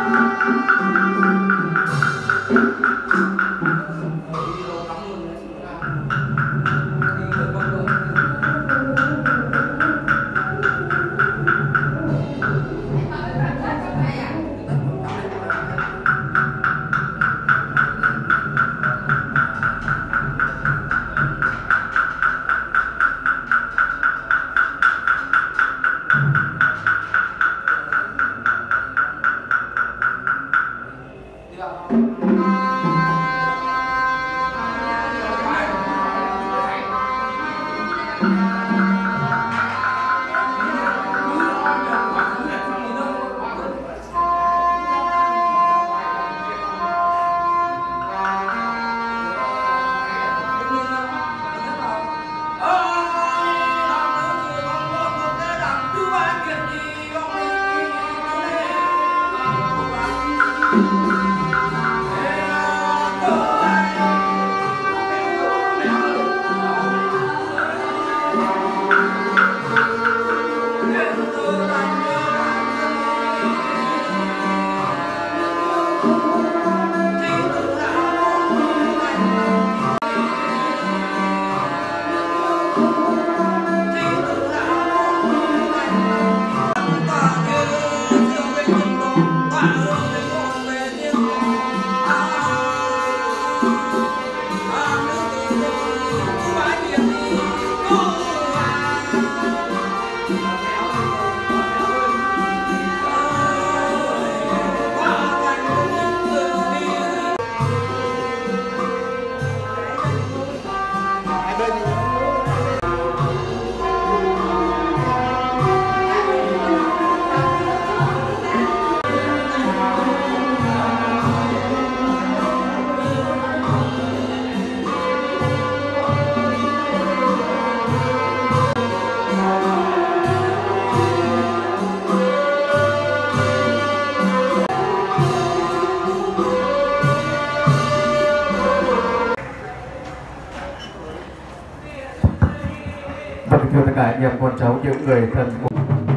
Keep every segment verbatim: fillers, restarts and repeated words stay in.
Thưa tất cả anh em con cháu, những người thân của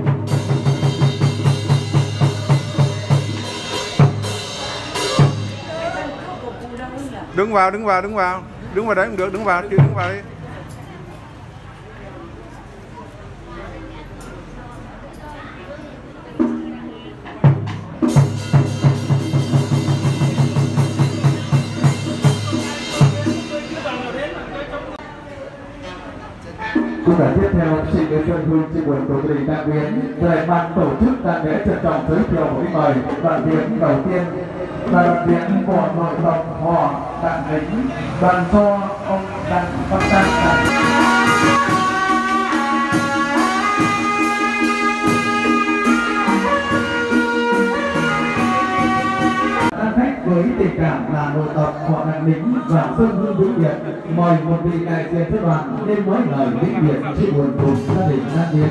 đứng vào đứng vào đứng vào đứng vào đấy cũng được, đứng vào chứ, đứng vào đi. Chúng ta tiếp theo xin được dân hương chia buồn của gia đình Đặng Biến. Về ban tổ chức tang lễ trân trọng giới thiệu một cái mời đoàn viên đầu tiên là đoàn viên của nội tộc họ Đặng Lính, đoàn do ông Đặng Văn Đăng. Với tình cảm là nội tộc họ Đặng Lính và dân hương vĩnh biệt, mời một vị đại diện phái đoàn lên nói lời vĩnh biệt chia buồn cùng gia đình Đặng Biến.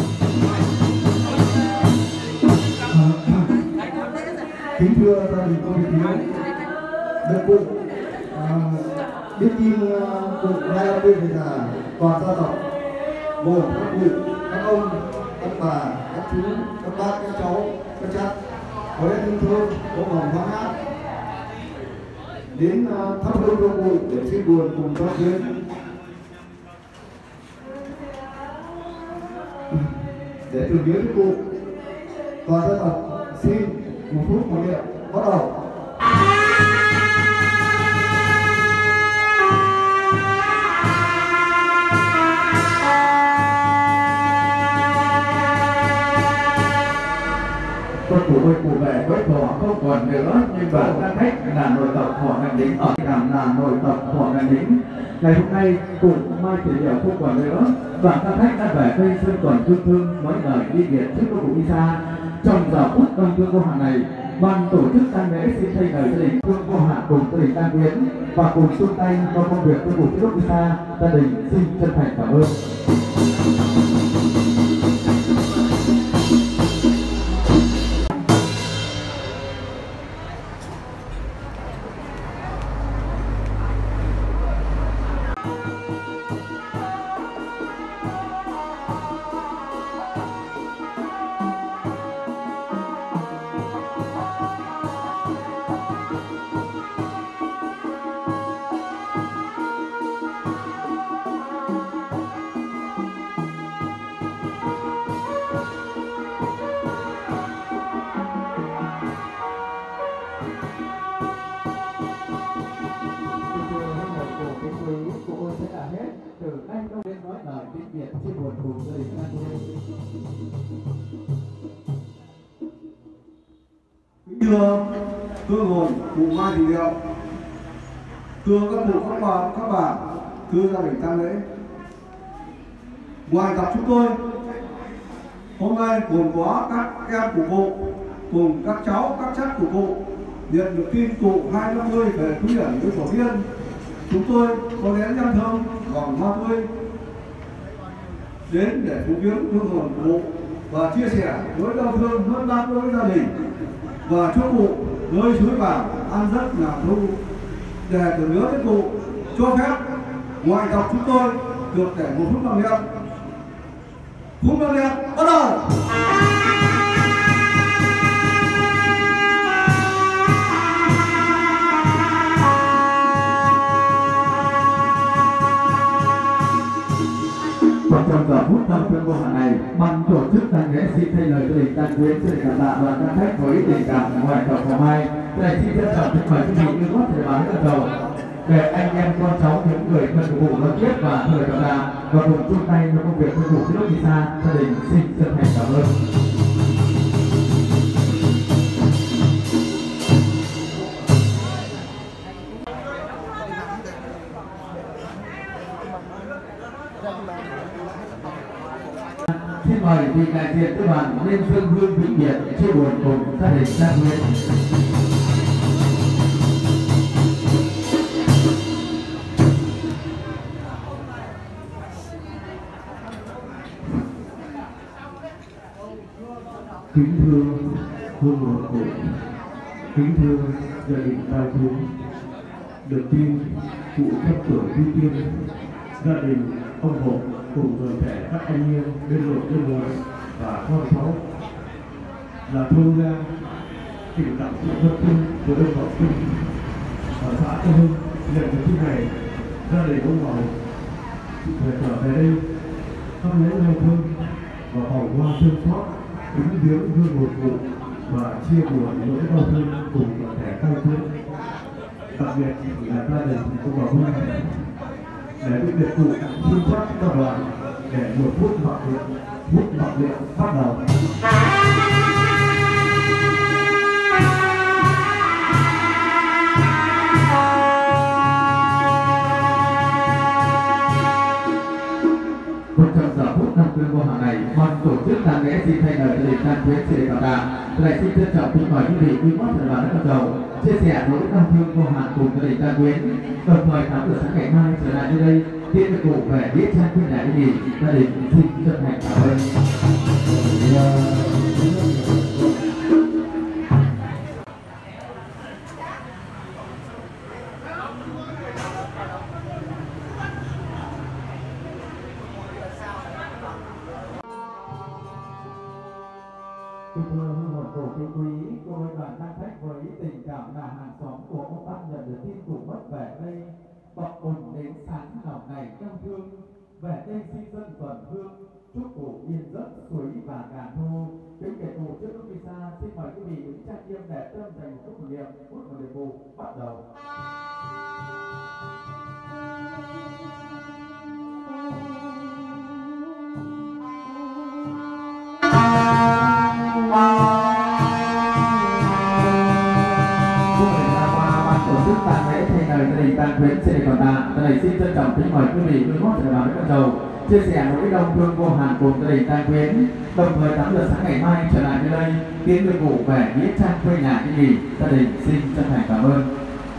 Kính thưa gia đình cô Việt Hiếu, được cụ biết tin cụ hai ông bên là toàn gia tộc gồm các cụ, các ông, các bà, các chú, các bác, các cháu, các cháu có lẽ thân thương, có vòng hoang hát đến uh, thắp hương cho cụ để chia buồn cùng cho duyên. Để tưởng nhớ với cụ, toàn dân tộc xin một phút một niệm bắt đầu. Con cụ ơi cụ về với thọ không còn nữa, nhưng bản thân khách là nội tộc họ Đặng Lính, ở cảm là nội tộc họ Đặng Lính. Ngày hôm nay cụ mai kỷ niệm không còn nữa, bản thân khách đã về đây xuân còn thương thương nói lời đi biệt trước của cụ đi xa. Trong giờ phút đông thương vô hạn này, ban tổ chức tang lễ xin thay lời gia đình thương vô hạn cùng gia đình Đặng Biến và cùng chung tay cho công việc của cụ trước đi xa. Gia đình xin chân thành cảm ơn. Của ôi sẽ là hết từ nay đâu đến nói lời tiếng Việt chia buồn cùng gia đình anh em. Thưa thưa hồn cụ Mai Thị Liệu, thưa các cụ các bà các bà, thưa gia đình tang lễ. Ngoài gặp chúng tôi hôm nay gồm có các em của cụ cùng các cháu các chất của cụ nhận được tin cụ hai năm mươi về Quý Điển với Phổ Yên. Chúng tôi có nén nhang thơm còn hoa tươi đến để phụng viếng hương hồn cụ và chia sẻ nỗi đau thương hơn ba với gia đình, và chúc cụ nơi suối vàng ăn rất là thu. Để tưởng nhớ đến cụ, cho phép ngoại tộc chúng tôi được để một phút mặc niệm. Phút mặc niệm bắt đầu. Trong giờ phút năm tuyên bố hạn này, ban tổ chức tang lễ xin thay lời gia đình tang quyến xin cảm tạ đoàn các khách với tình cảm ngoài tộc ngày mai. Đây xin trân trọng kính mời quý vị yêu gót thể bán bắt đầu để anh em con cháu những người thân của cụ đón tiếp và thời cảm tạ và cùng chung tay trong công việc của cụ khi lúc đi xa. Gia đình xin chân thành cảm ơn. Xin mời vị đại diện của đoàn lên dân hương vĩnh biệt chia buồn cùng gia đình tang quyến. Kính thưa hương hồn cụ, kính thưa gia đình tang quyến, được tin cụ thất tuổi vi tiên, gia đình ông hộ cùng toàn thể các anh em bên nội bên ngoài và con cháu là thương gia tình cảm sự thân thương của đơn học sinh ở xã Tân Hưng. Nhận được tin này, gia đình ông Bảo phải trở về đây thăm lễ ngày thương và vòng hoa thương xót kính viếng hương hồn cụ và chia buồn nỗi đau thương cùng toàn thể tang quyến, đặc biệt là gia đình ông Bảo Huy để biết được cụ xin chắc các đoàn để một phút mặc niệm phút mặc niệm bắt đầu. Trong giờ phút năm tuyên bố hàng này, ban tổ chức tang lễ xin thay lời gia đình tang quyến xin cảm tạ. Lại xin trân trọng kính mời quý vị quý gót thời đoàn bắt đầu chia sẻ nỗi đau thương vô hạn cùng gia đình tang quyến. Đồng thời tám giờ sáng ngày mai trở lại nơi đây tiễn đưa cụ về nghĩa trang quê nhà đi nghỉ. Gia đình xin chân thành cảm ơn. Kính thưa một tổ quý quý, cô đoàn đang khách với tình cảm là hàng xóm của ông Văn nhận được tin cụ mất về đây, bọc cùng đến sáng lòng này trong thương, về đây xin dân tuần hương, chúc cụ yên giấc suối và gà thô. Kính kể cụ trước lúc đi xa, xin mời quý vị đứng trang nghiêm để tâm dành một phút niệm, phút một đề cụ bắt đầu. Tang lễ thay lời gia đình tang quyến xin cảm tạ. Tại đây xin trân trọng kính mời quý vị quý gót thời đoàn bắt đầu chia sẻ nỗi đau thương vô hạn cùng gia đình tang quyến. Đồng thời tám giờ sáng ngày mai trở lại nơi đây tiễn đưa cụ về nghĩa trang quê nhà đi nghỉ. Gia đình xin chân thành cảm ơn.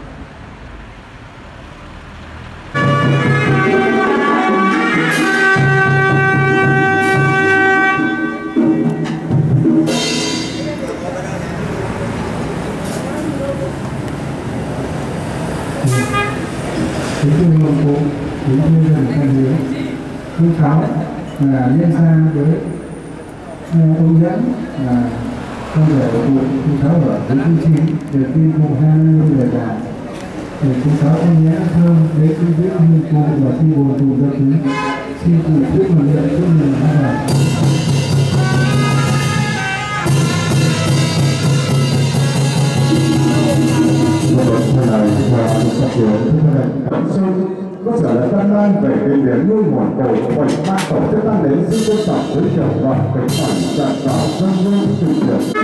Kính thưa ông cụ, kính thưa gia đình tang quyến, hương cáo là liên gia với ông dẫn là con rể của cụ. Hương cáo ở với thứ chín được tin cụ hai mươi người già để hương cáo ông nhã thơm đến quý viếng hương cụ và xin buồn cụ gia quý. Xin cụ thuyết một niệm chúc mừng hai đoàn. gian nan về kinh điển nuôi nguồn cổ của bảy ban tổ chức tăng đến xin trân trọng giới thiệu và kính mời giảng đạo dân hương sự việc.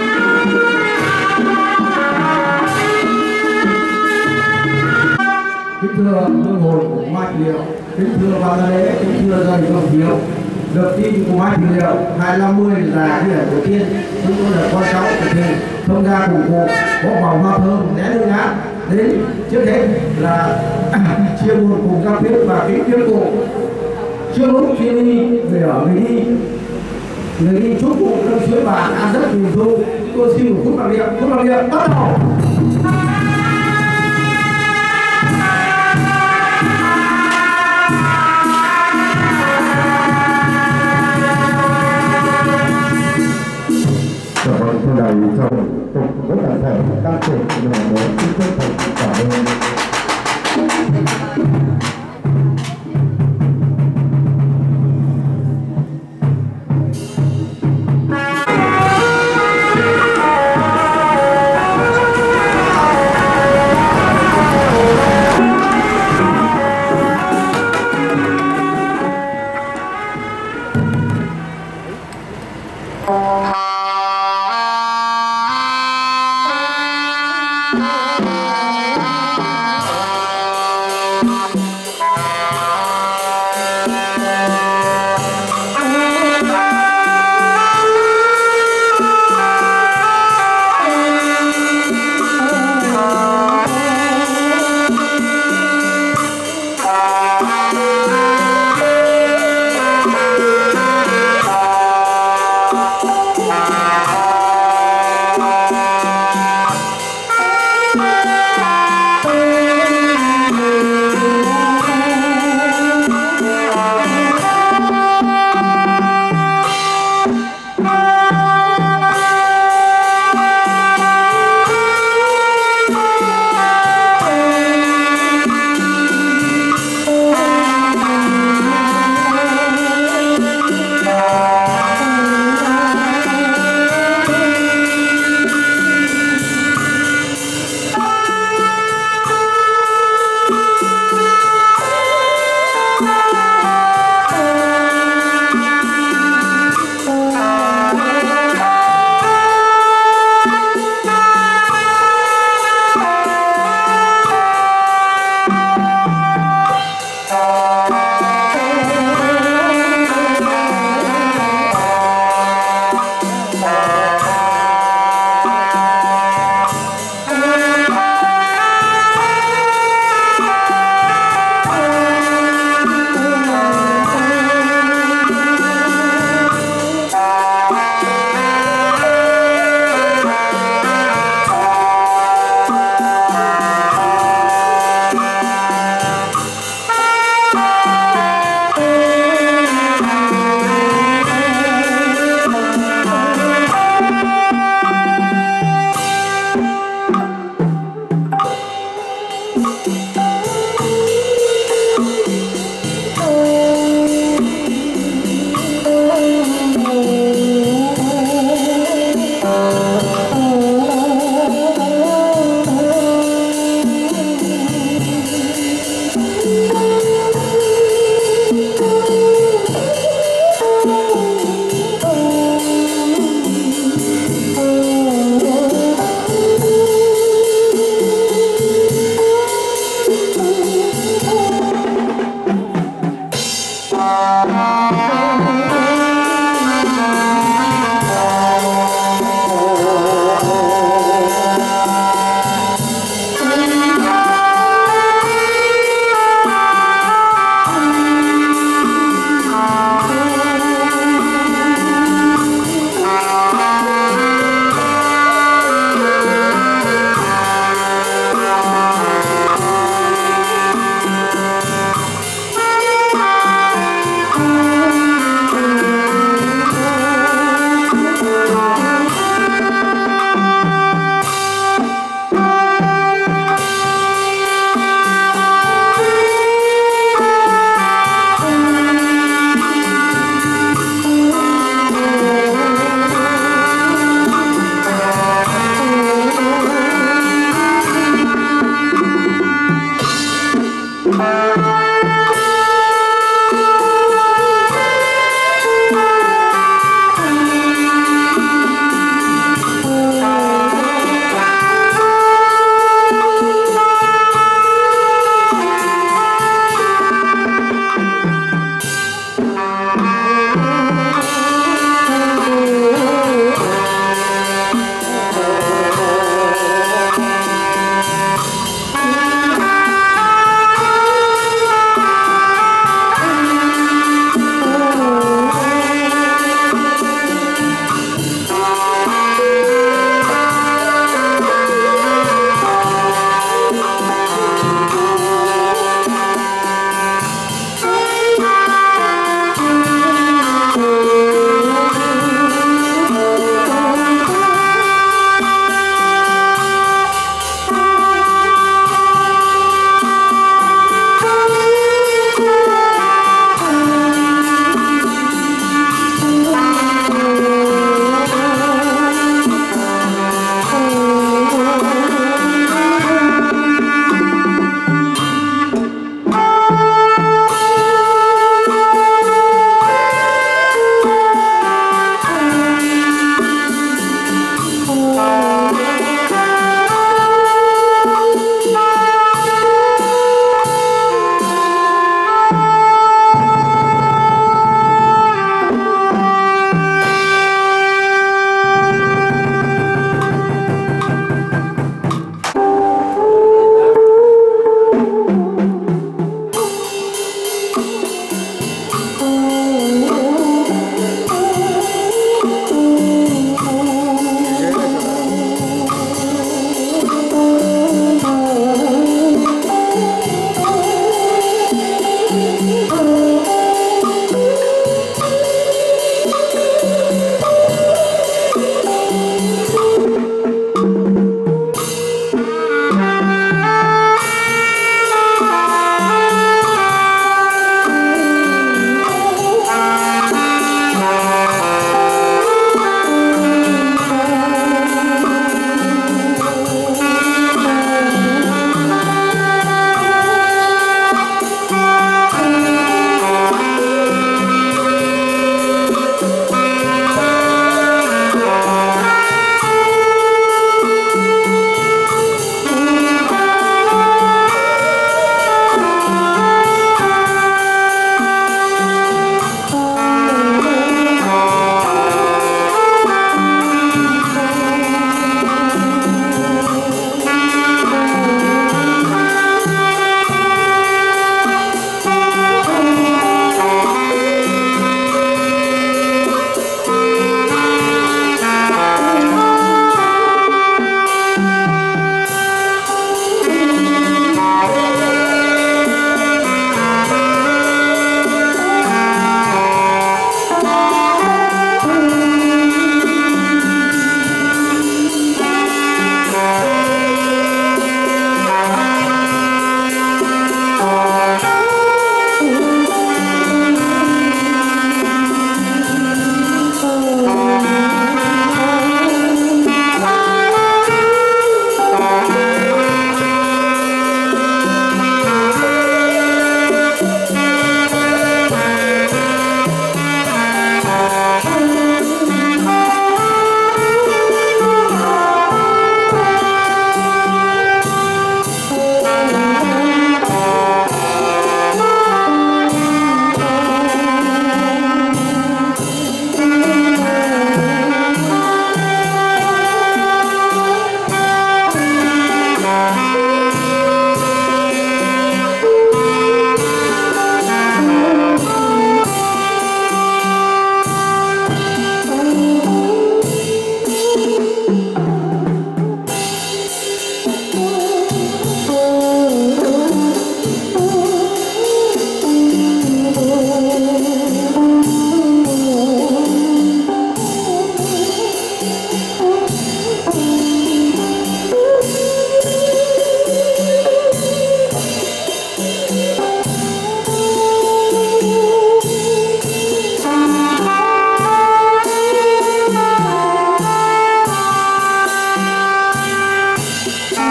Kính thưa hương hồn của Mai Thị Liệu, kính thưa ban gia lễ, kính thưa gia đình đồng hiếu, được tin của Mai Thị Liệu hai năm mươi là cái đầu tiên chúng tôi là con cháu của thầy thông gia cùng cụ có vòng hoa thơm nén hương án đến trước hết là chia buồn cùng giao tiếp và kính viếng cụ. Trước lúc chia ly về ở người đi, người đi chúc cụ trong chuyến bàn ăn rất bình dung. Tôi xin một phút mặc niệm, phút mặc niệm bắt đầu. Cảm ơn thưa đại cho tục với toàn thể các cụ để đến xin chân thành cảm ơn. Thank you.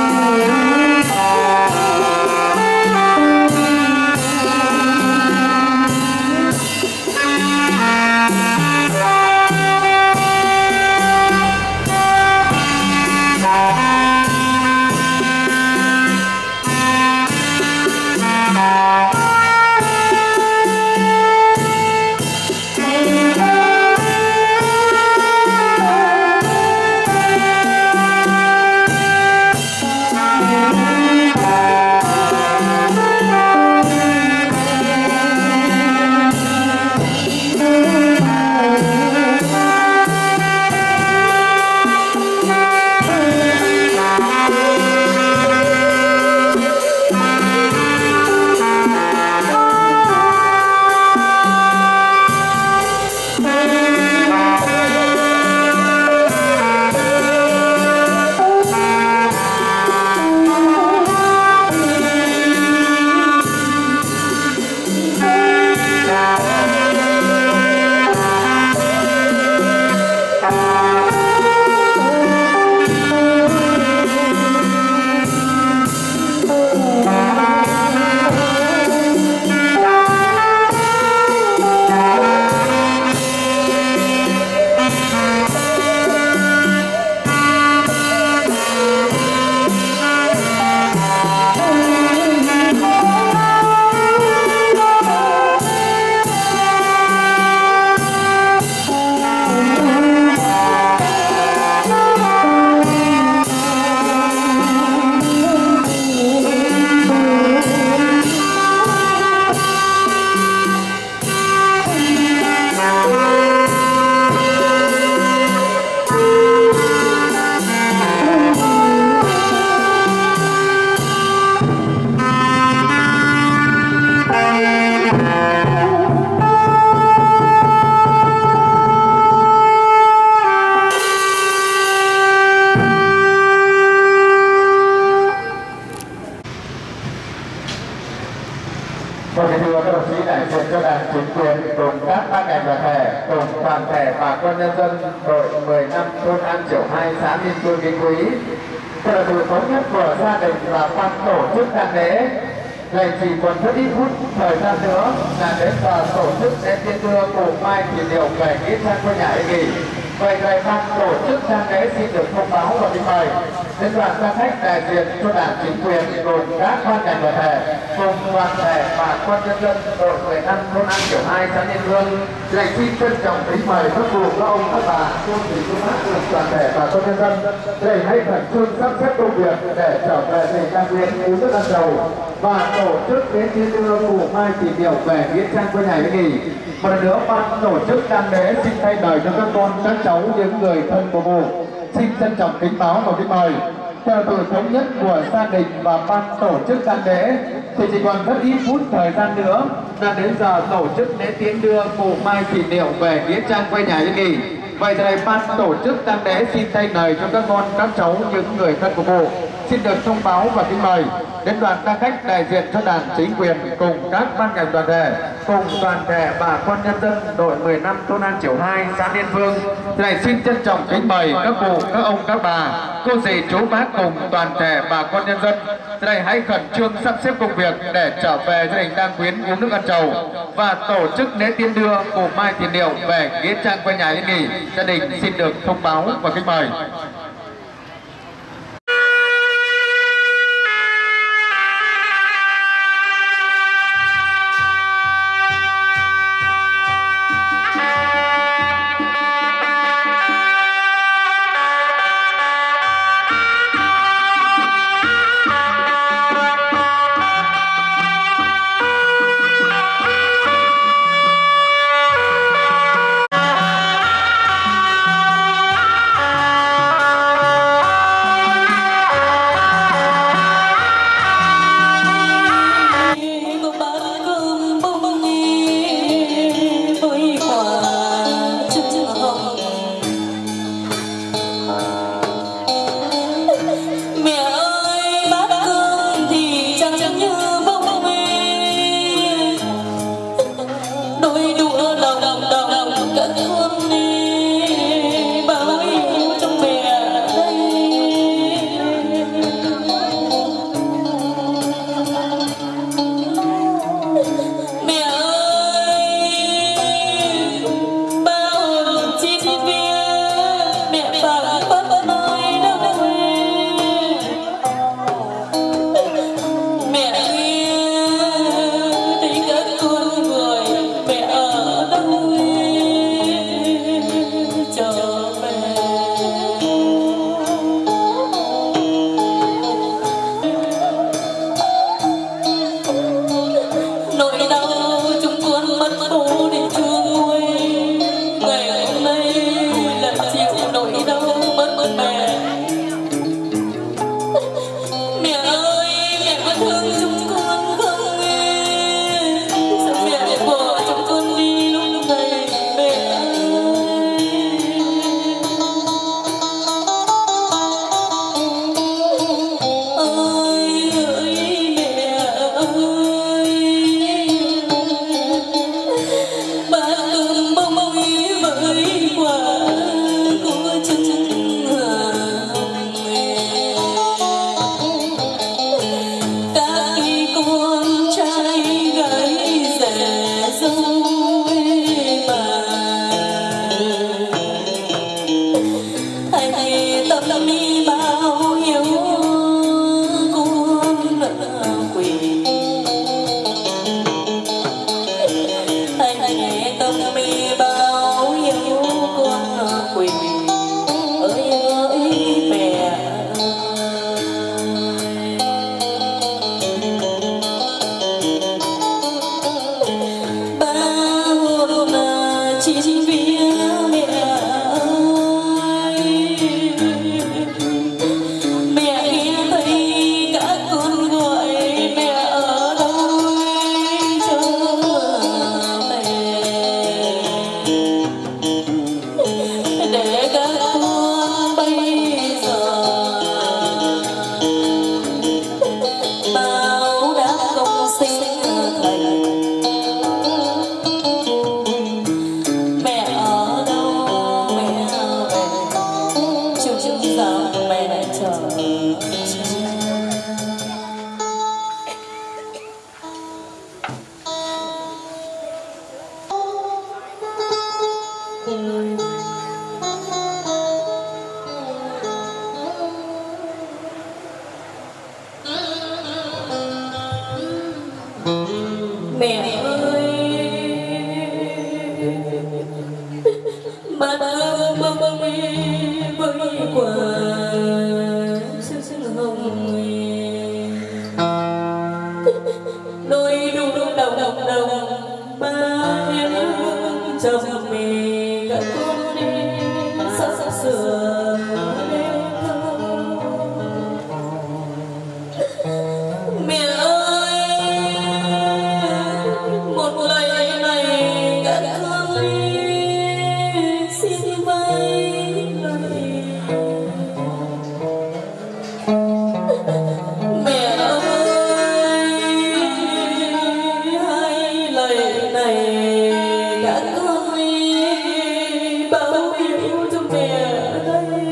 toàn thể bà con nhân dân đội mười năm thôn An Chiểu hai xã Liên Phương Kính Quý. Đây là sự thống nhất của gia đình và ban tổ chức tang lễ. Ngày chỉ còn rất ít phút thời gian nữa là đến giờ tổ chức sẽ tiến đưa cụ Mai Thị Điệu về nghĩa trang quê nhà Yên Nghỉ. Vậy ngày ban tổ chức tang lễ xin được thông báo và kính mời đến đoàn gia khách đại diện cho đảng chính quyền gồm các ban ngành đoàn thể cùng toàn thể bà con nhân dân đội mười năm thôn An Chiểu hai xã Liên Hương. Lại xin trân trọng kính mời các cụ, các ông, các bà, cô dì, cô bác cùng toàn thể bà con nhân dân để hãy khẩn trương sắp xếp công việc để trở về thành trang viên uống nước ăn dầu và tổ chức đến tiến đưa cụ Mai Thị Điệu về nghĩa trang quê nhà Yên Nghỉ. Một lần nữa ban tổ chức tang lễ xin thay đời cho các con, các cháu, những người thân của cụ xin trân trọng kính báo và kính mời. Theo sự thống nhất của gia đình và ban tổ chức tang lễ thì chỉ còn rất ít phút thời gian nữa là đến giờ tổ chức lễ tiễn đưa cụ Mai Thị Điệu về nghĩa trang quê nhà Yên Nghỉ. Vậy thì ban tổ chức tang lễ xin thay lời cho các con, các cháu, những người thân của cụ xin được thông báo và kính mời đến đoàn gia khách đại diện cho đảng chính quyền cùng các ban ngành đoàn thể cùng toàn thể bà con nhân dân đội mười năm thôn An Chiểu hai xã Liên Phương. Lại xin trân trọng kính mời các cụ, các ông, các bà, cô dì, chú bác cùng toàn thể bà con nhân dân lại hãy khẩn trương sắp xếp công việc để trở về gia đình Đăng Quyến uống nước ăn trầu và tổ chức lễ tiễn đưa cụ Mai Thị Điệu về nghĩa trang quê nhà Yên Nghỉ. Gia đình xin được thông báo và kính mời. Hãy Mẹ ơi, ba ơi, ba ba với quả sương sương hồng, đôi đu đu đồng đồng đồng ba em chồng mẹ cả con đi sắp sắp sửa mẹ ơi, một lời này cả con xin vay lời mẹ ơi, hai lời này cả con báo hiếu cho mẹ đây.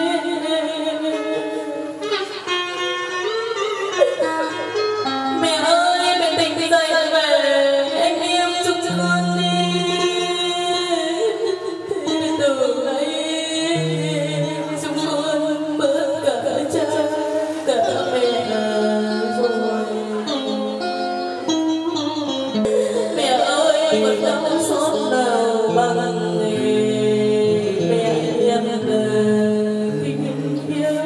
Mẹ ơi, mẹ tỉnh dậy về, anh em chúc con đi. Thế từ nay chúng con bớt cả cha cả mẹ rồi. Mẹ ơi, một đau xót nào bằng mẹ em là tình yêu.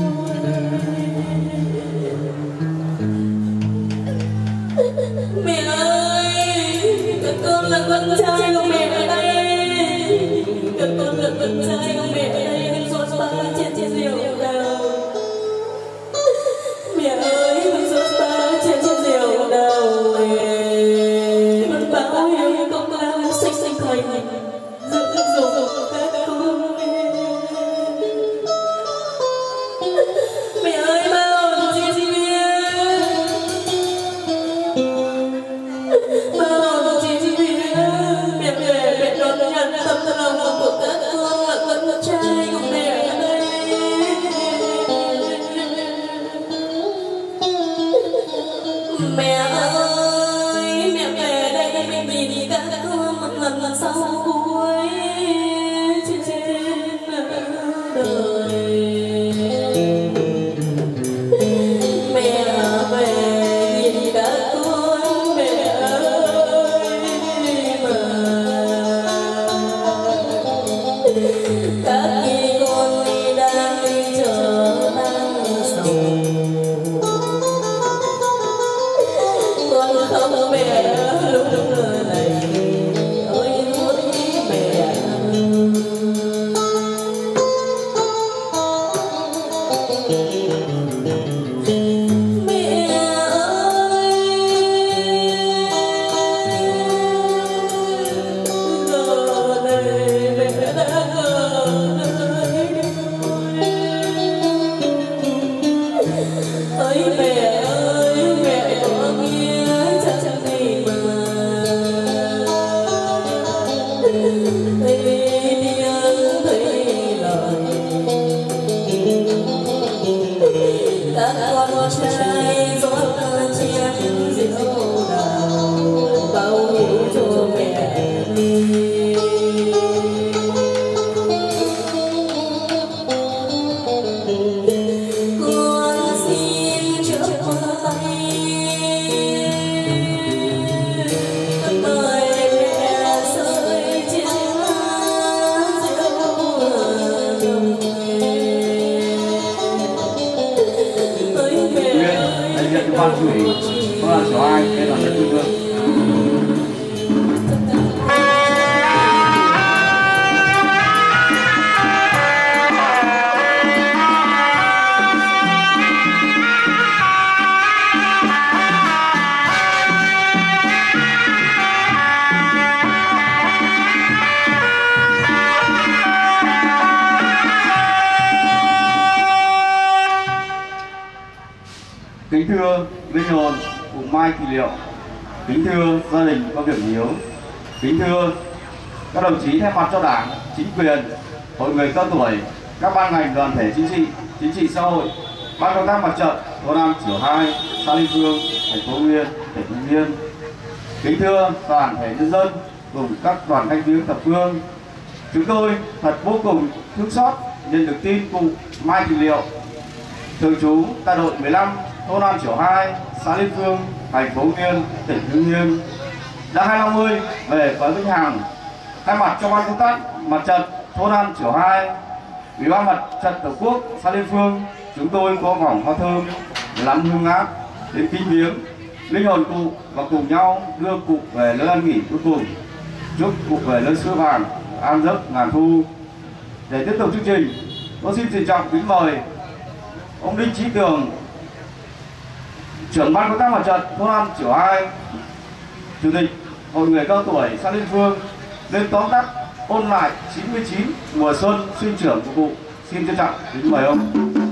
Mẹ ơi, các con là con trai của mẹ ở đây, các con là con trai của mẹ ở đây, em ruột ba chết chết rượu đào. Mẹ ơi, em ruột ba chết chết rượu đào, con báo hiếu công lao sinh sinh thành dựng dục các con. Mẹ ơi, ba ổn gì gì bao chị chị mẹ mẹ mẹ đón nhận tâm lòng của các con là con trai của mẹ ở đây. Mẹ ơi, mẹ về đây mẹ nhìn các con một lần lần sau cuối trên đời. Mẹ về nhìn các con mẹ ơi mà các khi con đi đang đi chờ đang sầu con không mẹ lúc này ơi muốn mẹ. Mẹ ơi, giờ đây mẹ đã ở đây. Ơi mẹ ơi, mẹ có nghe chẳng gì mà thấy tiếng thấy lời các con trai rót chén rượu đào báo hiếu cho mẹ đi. Con xin trước tay con mời mẹ rơi trên rượu đồng ơi mẹ ơi. Đại diện cho ban chủ ủy, đó là cháu ai, đây là Trần Trung Vương. Kính thưa linh hồn của Mai Thị Liệu, kính thưa gia đình có việc hiếu, kính thưa các đồng chí thay mặt cho Đảng, chính quyền, hội người cao tuổi, các ban ngành đoàn thể chính trị, chính trị xã hội, ban công tác mặt trận thôn Nam Chiểu Hai, xã Linh Phương, thành phố Nguyên, tỉnh Hưng Yên, kính thưa toàn thể nhân dân cùng các đoàn thanh niên thập phương, chúng tôi thật vô cùng thương xót nhận được tin cụ Mai Thị Liệu thường trú tại đội mười lăm thôn An Chiểu hai, xã Liên Phương, thành phố Hưng Yên, tỉnh Hưng Yên đã hai năm mươi về với Vĩnh Hằng. Thay mặt cho ban công tác mặt trận thôn An Chiểu hai, Ủy ban Mặt trận Tổ quốc xã Liên Phương, chúng tôi có vòng hoa thơm lắm hương áp đến kính viếng linh hồn cụ và cùng nhau đưa cụ về nơi an nghỉ cuối cùng. Chúc cụ về nơi xưa vàng an giấc ngàn thu. Để tiếp tục chương trình, tôi xin trân trọng kính mời ông Đinh Chí Tường, trưởng ban công tác mặt trận thôn An Chiểu hai, chủ tịch hội người cao tuổi xã Liên Phương lên tóm tắt ôn lại chín mươi chín mùa xuân sinh trưởng của cụ. Xin trân trọng kính mời ông.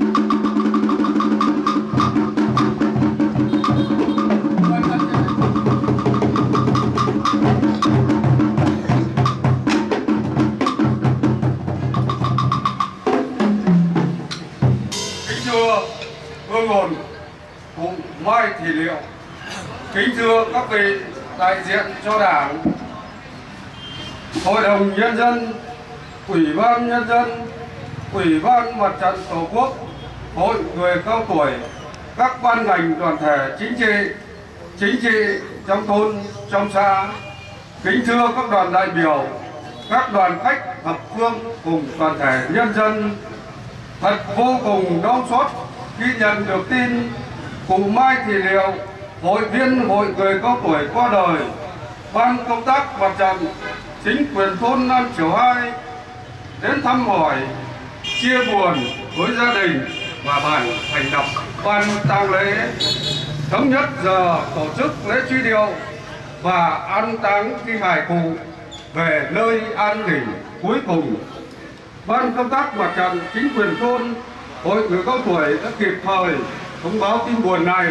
Hương hồn cụ Mai Thị Liệu, kính thưa các vị đại diện cho Đảng, Hội đồng Nhân dân, Ủy ban Nhân dân, Ủy ban Mặt trận Tổ quốc, Hội người cao tuổi, các ban ngành đoàn thể chính trị, chính trị trong thôn, trong xã, kính thưa các đoàn đại biểu, các đoàn khách thập phương cùng toàn thể nhân dân. Thật vô cùng đau xót khi nhận được tin cụ Mai Thị Liệu, hội viên hội người cao tuổi qua đời. Ban công tác mặt trận, chính quyền thôn An Chiểu hai đến thăm hỏi, chia buồn với gia đình và ban thành lập ban tang lễ, thống nhất giờ tổ chức lễ truy điệu và an táng thi hài cụ về nơi an nghỉ cuối cùng. Ban công tác mặt trận, chính quyền thôn, hội người cao tuổi đã kịp thời thông báo tin buồn này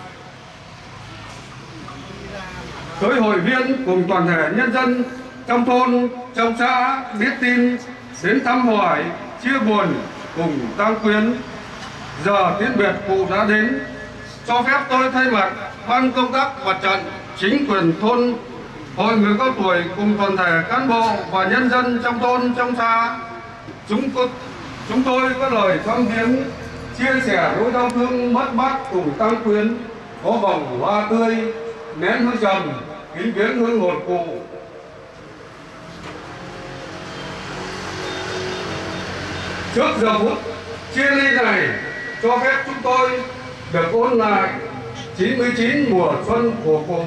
tới hội viên cùng toàn thể nhân dân trong thôn, trong xã biết tin, đến thăm hỏi, chia buồn cùng tang quyến. Giờ tiễn biệt cụ đã đến, cho phép tôi thay mặt ban công tác mặt trận, chính quyền thôn, hội người cao tuổi cùng toàn thể cán bộ và nhân dân trong thôn, trong xã, chúng tôi, chúng tôi có lời thăm viếng, chia sẻ nỗi đau thương mất mát cùng tang quyến, có vòng hoa tươi, nén hương trầm, kính viếng hương hồn cụ. Trước giờ phút chia ly này, cho phép chúng tôi được ôn lại chín mươi chín mùa xuân của cụ.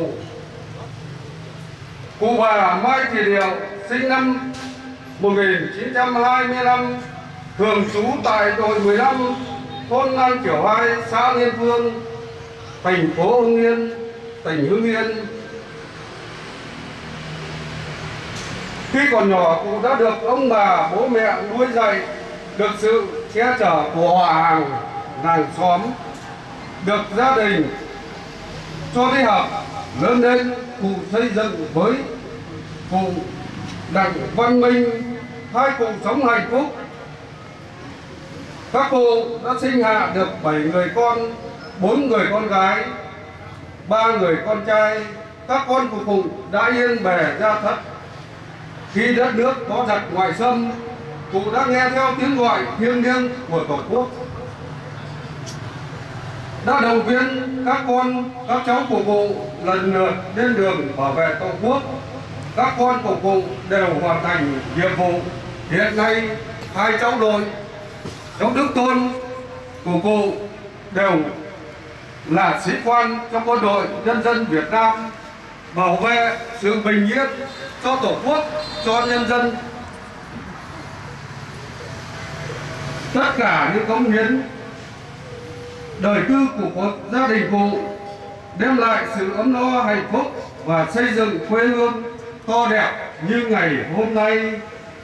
Cụ bà Mai Thị Liệu sinh năm một nghìn chín trăm hai mươi lăm, thường trú tại đội mười lăm, thôn An Chiểu hai, xã Liên Phương, thành phố Hưng Yên, tỉnh Hưng Yên. Khi còn nhỏ, cụ đã được ông bà, bố mẹ nuôi dạy, được sự che chở của họ hàng, làng xóm, được gia đình cho đi học. Lớn lên, cụ xây dựng với cụ Đặng Văn Minh, hai cụ sống hạnh phúc. Các cụ đã sinh hạ được bảy người con, bốn người con gái, ba người con trai. Các con của cụ đã yên bề gia thất. Khi đất nước có giặc ngoại xâm, cụ đã nghe theo tiếng gọi thiêng liêng của Tổ quốc, đã động viên các con, các cháu của cụ lần lượt lên đường bảo vệ Tổ quốc. Các con của cụ đều hoàn thành nhiệm vụ. Hiện nay hai cháu nội, cháu Đức Tôn của cụ đều là sĩ quan trong quân đội nhân dân Việt Nam, bảo vệ sự bình yên cho Tổ quốc, cho nhân dân. Tất cả những cống hiến đời tư của gia đình cụ đem lại sự ấm no, hạnh phúc và xây dựng quê hương to đẹp như ngày hôm nay.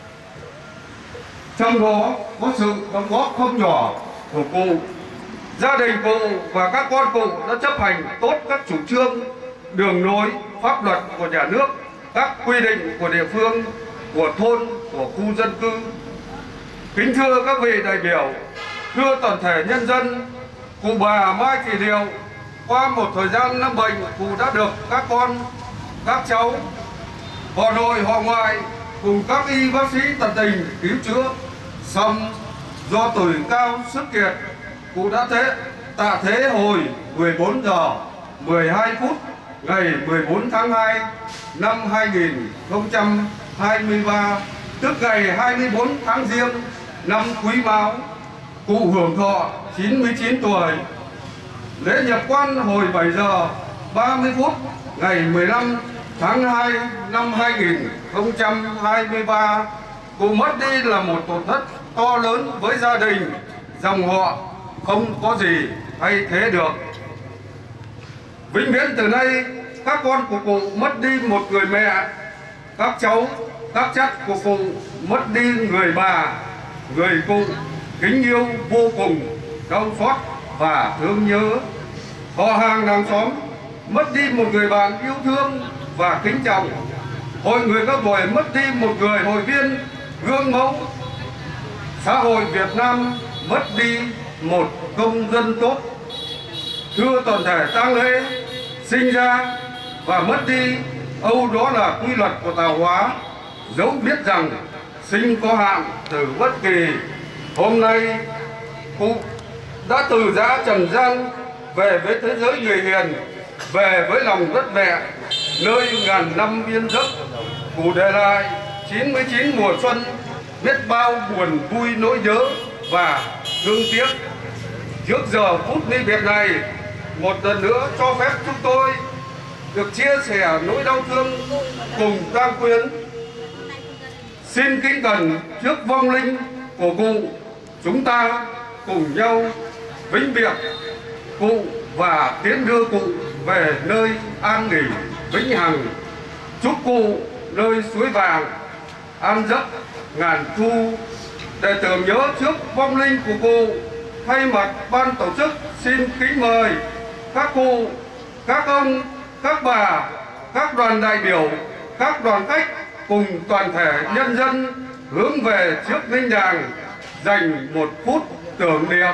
Trong đó có sự đóng góp không nhỏ của cụ. Gia đình cụ và các con cụ đã chấp hành tốt các chủ trương, đường lối, pháp luật của nhà nước, các quy định của địa phương, của thôn, của khu dân cư. Kính thưa các vị đại biểu, thưa toàn thể nhân dân, cụ bà Mai Thị Liệu qua một thời gian lâm bệnh, cụ đã được các con, các cháu, họ nội, họ ngoại cùng các y bác sĩ tận tình cứu chữa. Xong do tuổi cao sức kiệt, cụ đã thế tạ thế hồi mười bốn giờ mười hai phút ngày mười bốn tháng hai năm hai nghìn không trăm hai mươi ba, tức ngày hai mươi bốn tháng Giêng năm Quý Mão, cụ hưởng thọ chín mươi chín tuổi. Lễ nhập quan hồi bảy giờ ba mươi phút ngày mười lăm tháng hai năm hai nghìn không trăm hai mươi ba. Cụ mất đi là một tổn thất to lớn với gia đình, dòng họ không có gì thay thế được. Vĩnh viễn từ nay, các con của cụ mất đi một người mẹ, các cháu, các chắc của cụ mất đi người bà, người cụ kính yêu vô cùng, đau xót và thương nhớ. Họ hàng làng xóm mất đi một người bạn yêu thương và kính trọng. Hội người cao tuổi mất đi một người hội viên gương mẫu. Xã hội Việt Nam mất đi một công dân tốt. Thưa toàn thể tang lễ, sinh ra và mất đi, âu đó là quy luật của tạo hóa, dẫu biết rằng sinh có hạn, tử bất kỳ. Hôm nay cụ đã từ giã trần gian về với thế giới người hiền, về với lòng đất mẹ, nơi ngàn năm yên giấc. Cụ để lại chín mươi chín mùa xuân, biết bao buồn vui nỗi nhớ và thương tiếc. Trước giờ phút ly biệt này, một lần nữa cho phép chúng tôi được chia sẻ nỗi đau thương cùng tang quyến. Xin kính cẩn trước vong linh của cụ, chúng ta cùng nhau vĩnh biệt cụ và tiến đưa cụ về nơi an nghỉ vĩnh hằng. Chúc cụ nơi suối vàng an giấc ngàn thu. Để tưởng nhớ trước vong linh của cụ, thay mặt ban tổ chức xin kính mời các cụ, các ông, các bà, các đoàn đại biểu, các đoàn khách cùng toàn thể nhân dân hướng về trước linh đàng, dành một phút tưởng niệm.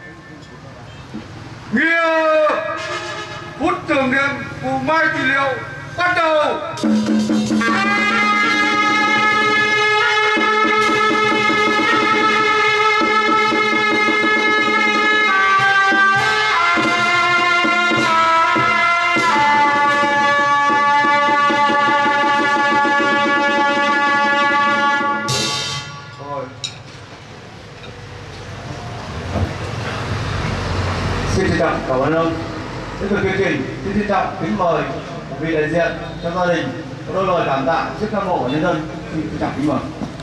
Nghĩa phút tưởng niệm cụ Mai Thị Liệu bắt đầu. Xin trân trọng cảm ơn ông. Tiếp tục chương trình, xin trân trọng kính mời vị đại diện cho gia đình có đôi lời cảm tạ trước cán bộ và nhân dân. Xin trân trọng kính mời.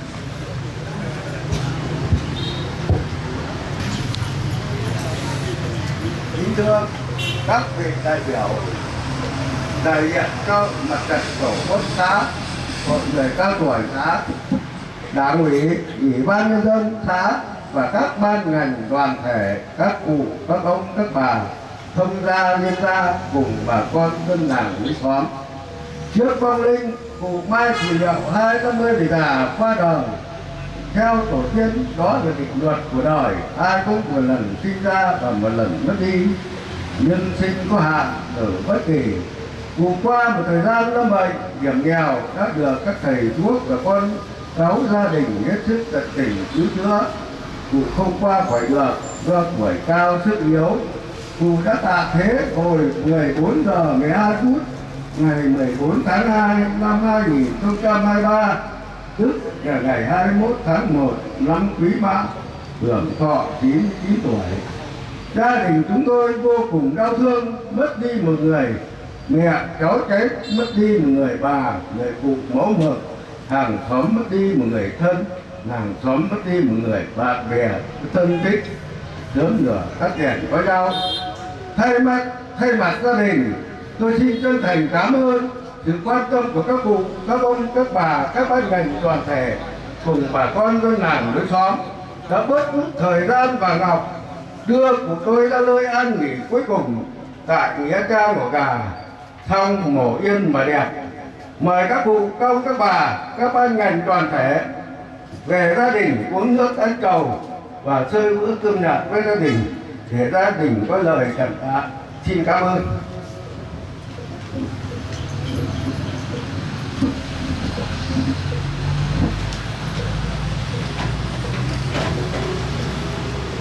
Kính thưa các vị đại biểu, đại diện cho mặt trận tổ quốc xã, hội người cao tuổi xã, đảng ủy, ủy ban nhân dân xã và các ban ngành đoàn thể, các cụ, các ông, các bà, thông gia liên gia cùng bà con dân làng lý xóm. Trước vong linh cụ Mai Thị Liệu hai trăm năm mươi tỷ già qua đời, theo tổ tiên đó là định luật của đời, ai cũng một lần sinh ra và một lần mất đi, nhân sinh có hạn, ở bất kỳ. Cụ qua một thời gian lâm bệnh hiểm nghèo đã được các thầy thuốc và con cháu gia đình hết sức tận tình cứu chữa. Cụ không qua khỏi được do tuổi cao sức yếu. Cụ đã tạ thế hồi mười bốn giờ mười hai phút ngày mười bốn tháng hai năm hai nghìn không trăm hai mươi ba, tức là ngày hai mươi mốt tháng một năm Quý Mão, hưởng thọ chín mươi chín tuổi. Gia đình chúng tôi vô cùng đau thương, mất đi một người mẹ, cháu cháy mất đi một người bà, người cụ mẫu mực, hàng xóm mất đi một người thân, làng xóm mất đi một người bạn bè thân thích. Sớm rửa tắt đèn có nhau. Thay mặt thay mặt gia đình, tôi xin chân thành cảm ơn sự quan tâm của các cụ, các ông, các bà, các ban ngành đoàn thể cùng bà con dân làng lối xóm đã bớt chút thời gian và ngọc đưa của tôi ra nơi an nghỉ cuối cùng tại nghĩa trang của gà, xong mổ yên mà đẹp. Mời các cụ, các ông, các bà, các ban ngành đoàn thể về gia đình uống nước ăn cầu và chơi bữa cơm nhạt với gia đình để gia đình có lời cảm tạ. Xin cảm ơn.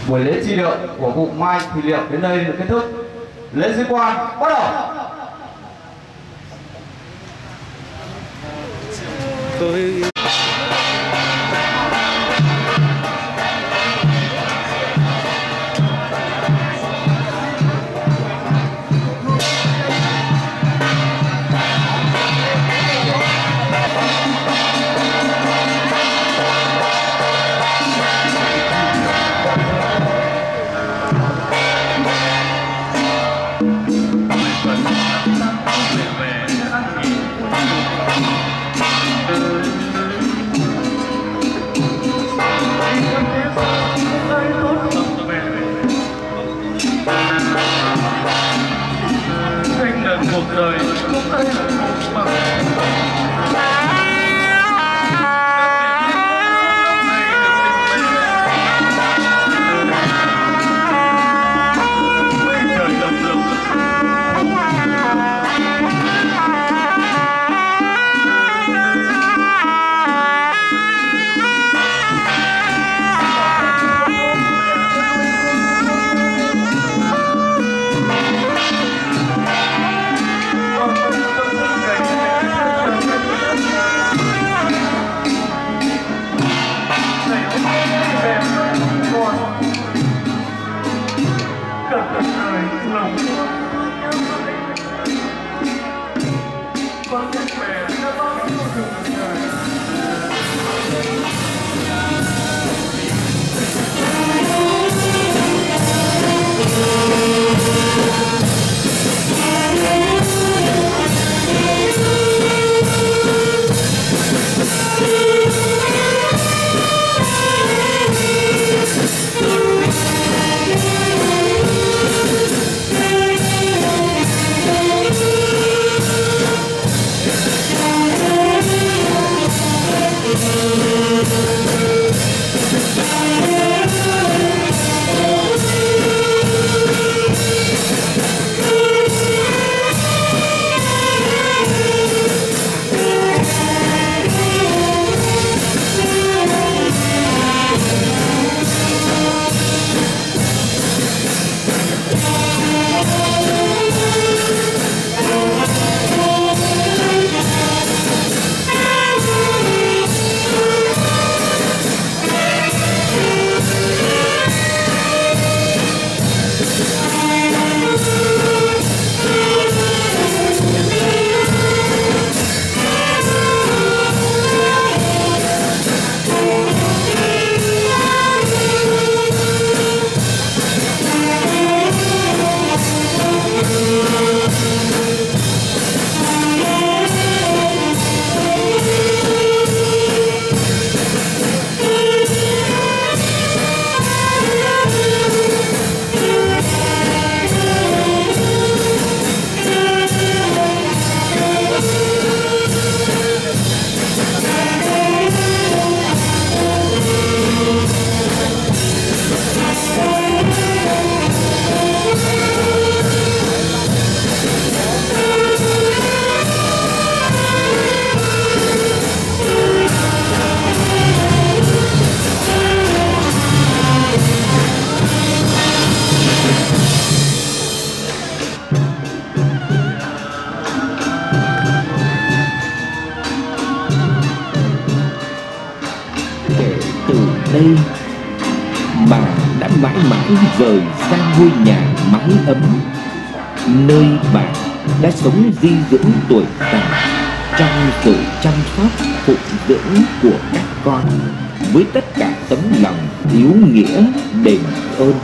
Buổi lễ tri liệu của cụ Mai Thị Liệu đến đây được kết thúc. Lễ diễu quan bắt đầu. Tôi cuộc đời không tay bằng đây bà đã mãi mãi rời xa ngôi nhà mái ấm, nơi bà đã sống di dưỡng tuổi già trong sự chăm sóc phụng dưỡng của các con với tất cả tấm lòng hiếu nghĩa đền ơn.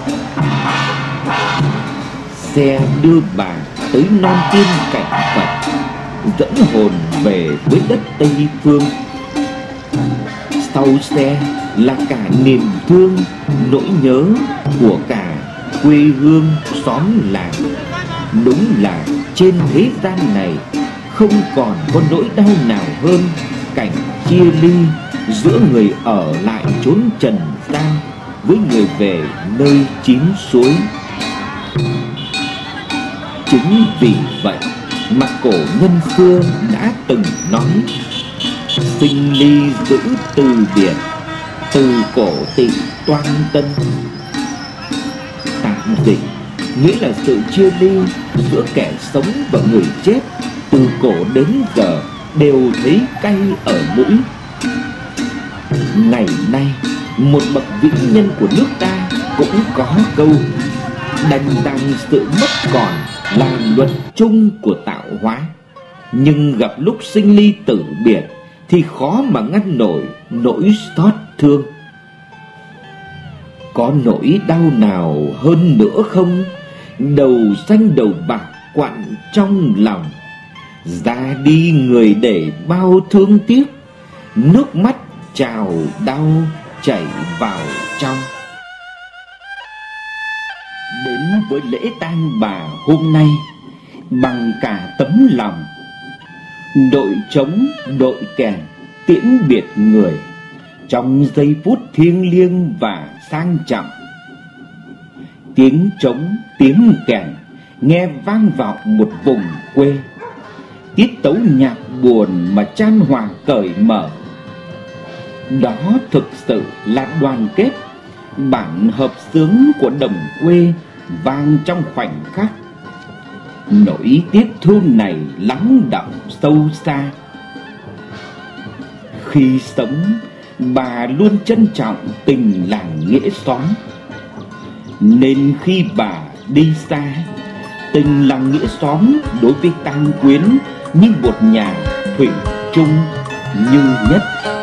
Xe đưa bà tới non tiên cảnh Phật, dẫn hồn về với đất Tây Phương. Sau xe là cả niềm thương, nỗi nhớ của cả quê hương xóm làng. Đúng là trên thế gian này không còn có nỗi đau nào hơn cảnh chia ly giữa người ở lại chốn trần gian với người về nơi chín suối. Chính vì vậy mà cổ nhân xưa đã từng nói: sinh ly giữ từ biệt, từ cổ tị toan tân. dị, nghĩa là sự chia ly giữa kẻ sống và người chết, từ cổ đến giờ đều thấy cay ở mũi. Ngày nay, một bậc vĩ nhân của nước ta cũng có câu: đành rằng sự mất còn là luật chung của tạo hóa, nhưng gặp lúc sinh ly tử biệt thì khó mà ngăn nổi nỗi xót thương. Có nỗi đau nào hơn nữa không? Đầu xanh đầu bạc quặn trong lòng, ra đi người để bao thương tiếc, nước mắt trào đau chảy vào trong. Đến với lễ tang bà hôm nay bằng cả tấm lòng, đội trống đội kèn tiễn biệt người trong giây phút thiêng liêng và sang trọng. Tiếng trống tiếng kèn nghe vang vọng một vùng quê, tiết tấu nhạc buồn mà chan hòa cởi mở. Đó thực sự là đoàn kết, bản hợp xướng của đồng quê vang trong khoảnh khắc. Nỗi tiếc thương này lắng đọng sâu xa. Khi sống, bà luôn trân trọng tình làng nghĩa xóm, nên khi bà đi xa, tình làng nghĩa xóm đối với Tang Quyến như một nhà thủy chung như nhất.